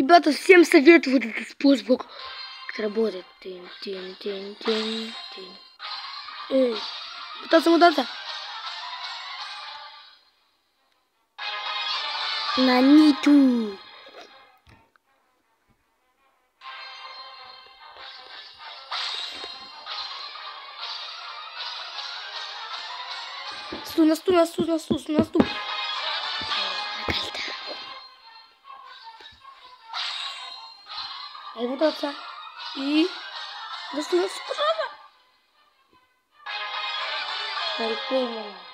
ребята, всем советую вот этот способ, как работает. Тин. Эй, мутаться. На ниту. Наступ. Эй, мутаться. И... Наступ, пожалуйста.